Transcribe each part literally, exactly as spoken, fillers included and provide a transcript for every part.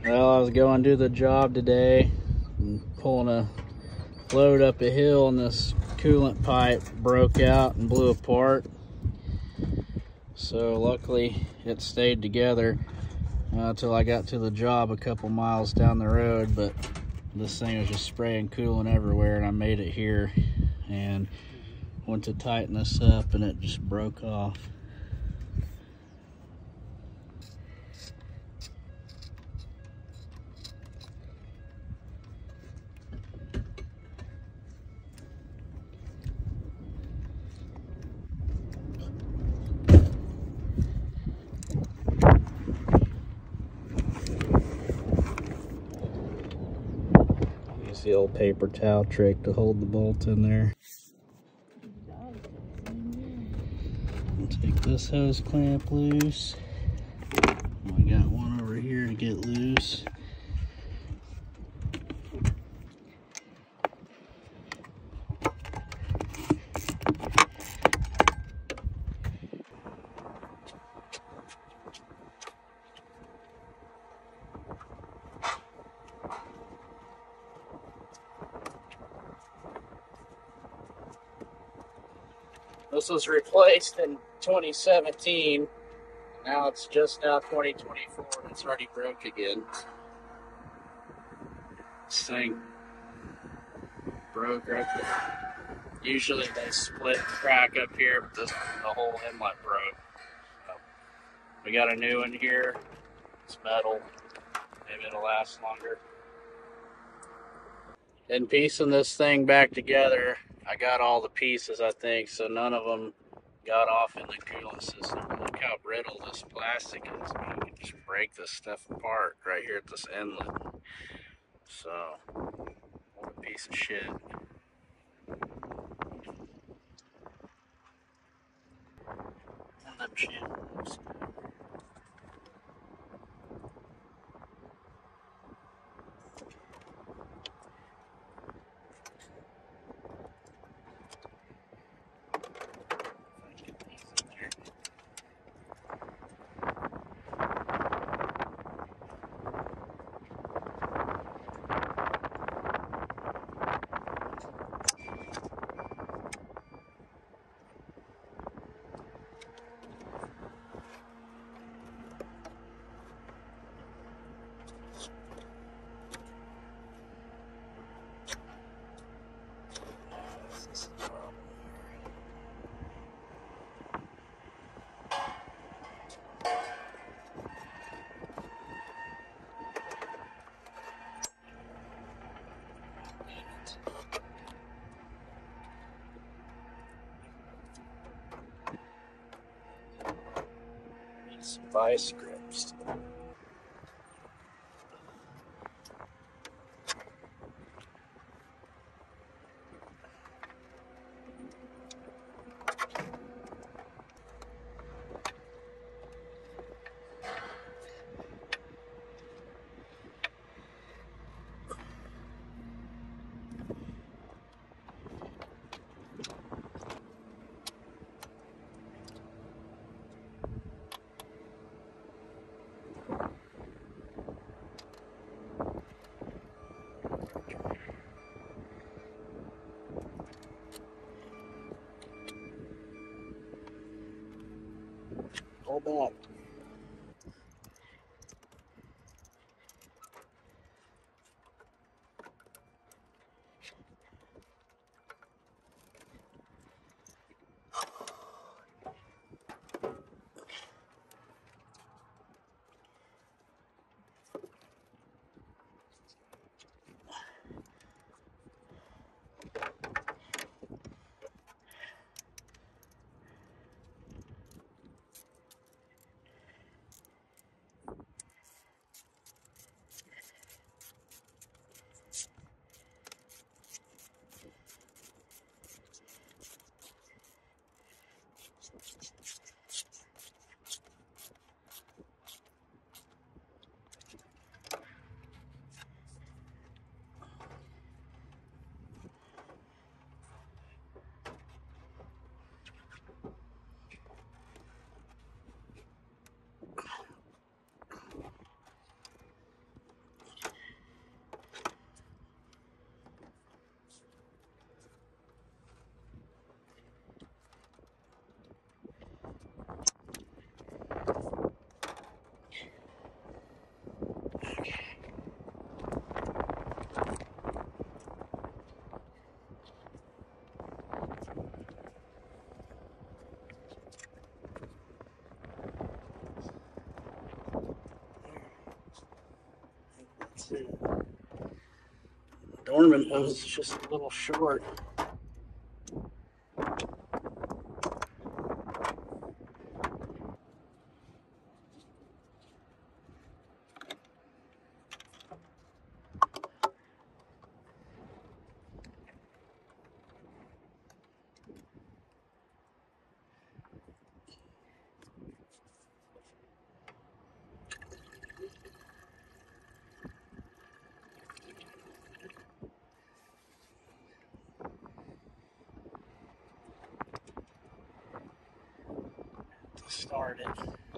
Well, I was going to do the job today and pulling a load up a hill, and this coolant pipe broke out and blew apart. So luckily it stayed together uh, until I got to the job a couple miles down the road, but this thing was just spraying coolant everywhere, and I made it here and went to tighten this up and it just broke off. Use the old paper towel trick to hold the bolt in there. Take this hose clamp loose. I got one over here to get loose. This was replaced in twenty seventeen. Now it's just now twenty twenty-four and it's already broke again. This thing broke right there. Usually they split and crack up here, but this the whole inlet broke. So we got a new one here. It's metal. Maybe it'll last longer. In piecing this thing back together, I got all the pieces, I think, so none of them got off in the coolant system. Look how brittle this plastic is. I mean, you can just break this stuff apart right here at this inlet. So, what a piece of shit. And them shins. Some vice grips. Hold back. That's it. Doorman hose is just a little short. To start it.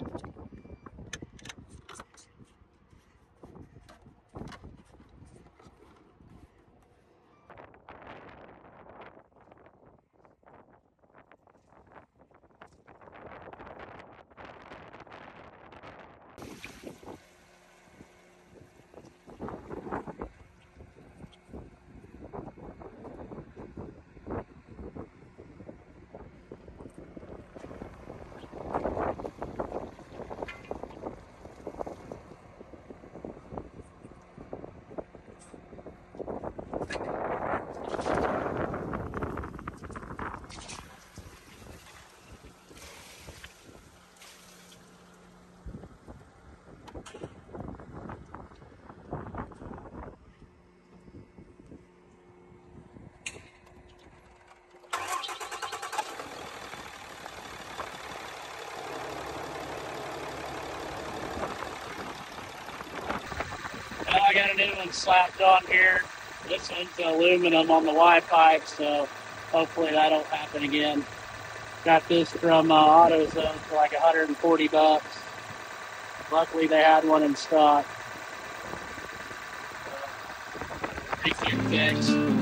Well, I got a new one slapped on here. This one's aluminum on the Y pipe, so hopefully that'll happen again. Got this from uh, AutoZone for like one hundred forty bucks. Luckily they had one in stock. So, pretty quick fix.